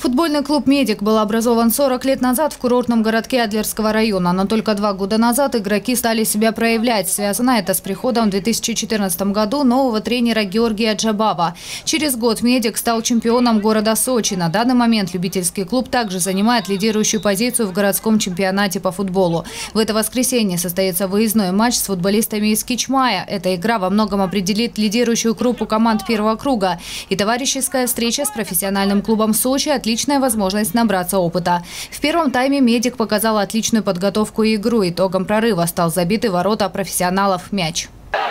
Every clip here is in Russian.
Футбольный клуб «Медик» был образован 40 лет назад в курортном городке Адлерского района. Но только 2 года назад игроки стали себя проявлять. Связано это с приходом в 2014 году нового тренера Георгия Джабава. Через год «Медик» стал чемпионом города Сочи. На данный момент любительский клуб также занимает лидирующую позицию в городском чемпионате по футболу. В это воскресенье состоится выездной матч с футболистами из Кичмая. Эта игра во многом определит лидирующую группу команд первого круга. И товарищеская встреча с профессиональным клубом Сочи – отличная возможность набраться опыта. В первом тайме «Медик» показал отличную подготовку и игру. Итогом прорыва стал забитый в ворота профессионалов мяч.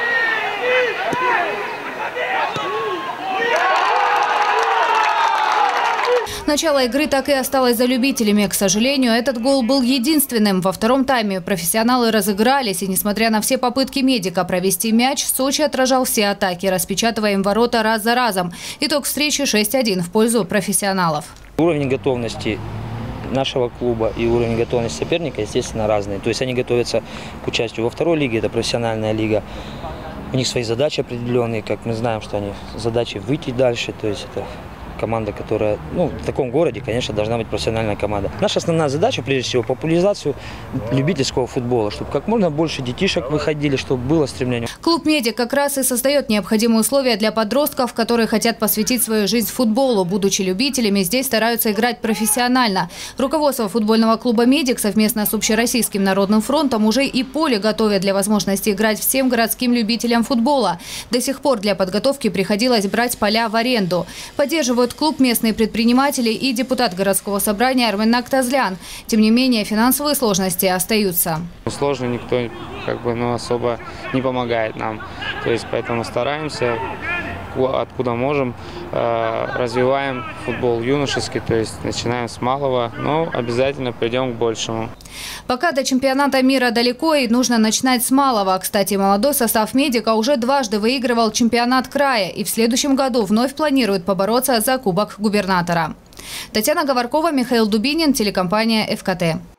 Начало игры так и осталось за любителями. К сожалению, этот гол был единственным. Во втором тайме профессионалы разыгрались. И несмотря на все попытки «Медика» провести мяч, Сочи отражал все атаки, распечатывая им ворота раз за разом. Итог встречи 6-1 в пользу профессионалов. Уровень готовности нашего клуба и уровень готовности соперника, естественно, разные. То есть они готовятся к участию во второй лиге, это профессиональная лига. У них свои задачи определенные, как мы знаем, что они задачи выйти дальше. То есть это команда, которая, в таком городе, конечно, должна быть профессиональная команда. Наша основная задача, прежде всего, популяризацию любительского футбола, чтобы как можно больше детишек выходили, чтобы было стремление. Клуб «Медик» как раз и создает необходимые условия для подростков, которые хотят посвятить свою жизнь футболу. Будучи любителями, здесь стараются играть профессионально. Руководство футбольного клуба «Медик» совместно с Общероссийским народным фронтом уже и поле готовят для возможности играть всем городским любителям футбола. До сих пор для подготовки приходилось брать поля в аренду. Поддерживают клуб местные предприниматели и депутат городского собрания Армен Актазлян. Тем не менее, финансовые сложности остаются. Сложно, никто особо не помогает нам. То есть поэтому стараемся, откуда можем, развиваем футбол юношеский, то есть начинаем с малого, но обязательно придем к большему. Пока до чемпионата мира далеко и нужно начинать с малого. Кстати, молодой состав «Медика» уже дважды выигрывал чемпионат края и в следующем году вновь планирует побороться за Кубок губернатора. Татьяна Говоркова, Михаил Дубинин, телекомпания ФКТ.